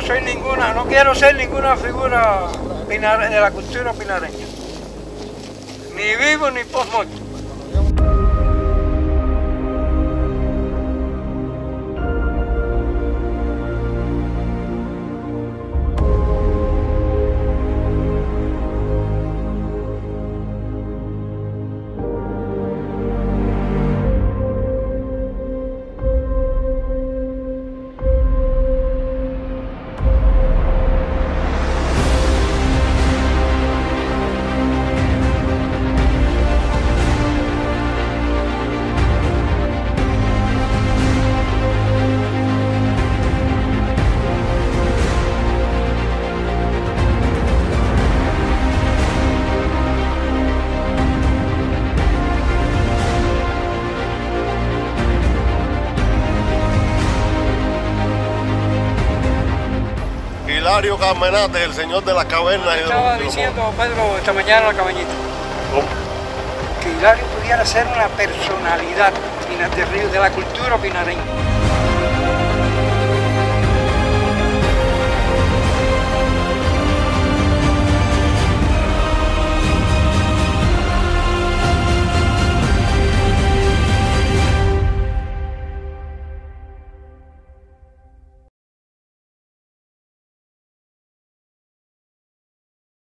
soy ninguna, no quiero ser ninguna figura de la cultura pinareña. Ni vivo ni post-muerto. Hilario Carmenate, el señor de las cavernas. Estaba diciendo Pedro esta mañana en la cabañita. ¿Cómo? Que Hilario pudiera ser una personalidad de la cultura pinareña.